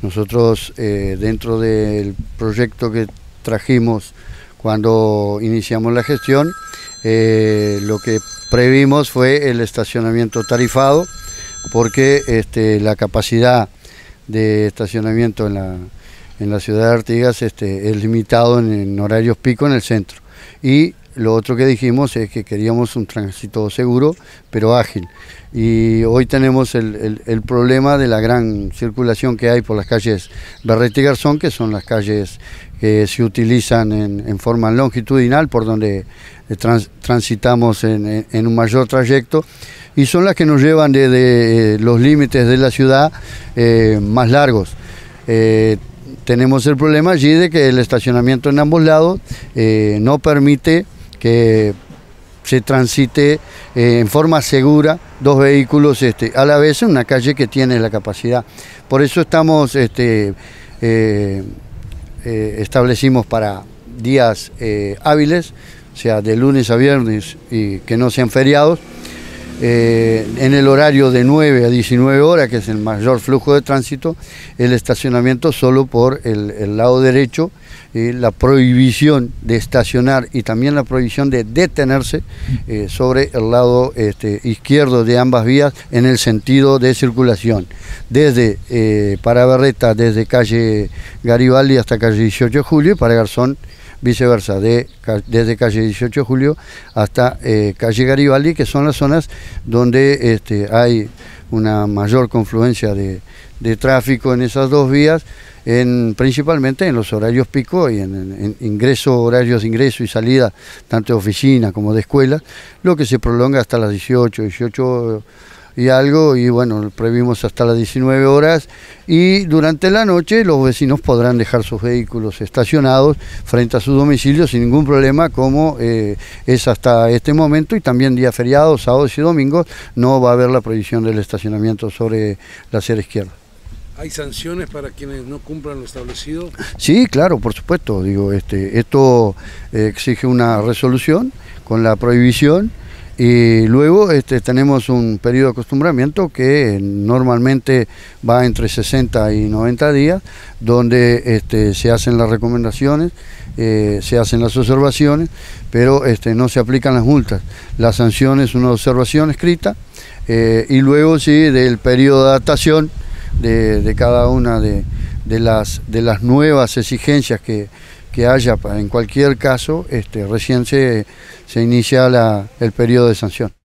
Nosotros dentro del proyecto que trajimos cuando iniciamos la gestión, lo que previmos fue el estacionamiento tarifado, porque la capacidad de estacionamiento en la ciudad de Artigas es limitado en horarios pico en el centro. Y lo otro que dijimos es que queríamos un tránsito seguro, pero ágil. Y hoy tenemos el problema de la gran circulación que hay por las calles Berreta y Garzón, que son las calles que se utilizan en forma longitudinal, por donde transitamos en un mayor trayecto, y son las que nos llevan desde los límites de la ciudad más largos. Tenemos el problema allí de que el estacionamiento en ambos lados no permite que se transite en forma segura dos vehículos a la vez en una calle que tiene la capacidad. Por eso estamos establecimos para días hábiles, o sea, de lunes a viernes y que no sean feriados, en el horario de 9 a 19 horas, que es el mayor flujo de tránsito, el estacionamiento solo por el lado derecho, la prohibición de estacionar y también la prohibición de detenerse sobre el lado izquierdo de ambas vías en el sentido de circulación, desde para Berreta, desde calle Garibaldi hasta calle 18 de Julio, y para Garzón viceversa, desde calle 18 de Julio hasta calle Garibaldi, que son las zonas donde hay una mayor confluencia de tráfico en esas dos vías, principalmente en los horarios pico y en horarios de ingreso y salida, tanto de oficina como de escuela, lo que se prolonga hasta las 18 y algo, y bueno, previmos hasta las 19 horas, y durante la noche los vecinos podrán dejar sus vehículos estacionados frente a su domicilio sin ningún problema, como es hasta este momento, y también días feriados, sábados y domingos, no va a haber la prohibición del estacionamiento sobre la acera izquierda. ¿Hay sanciones para quienes no cumplan lo establecido? Sí, claro, por supuesto. Digo, esto exige una resolución con la prohibición, y luego tenemos un periodo de acostumbramiento que normalmente va entre 60 y 90 días, donde se hacen las recomendaciones, se hacen las observaciones, pero no se aplican las multas. La sanción es una observación escrita, y luego sí, del periodo de adaptación de cada una de las nuevas exigencias que haya en cualquier caso, recién se inicia el periodo de sanción.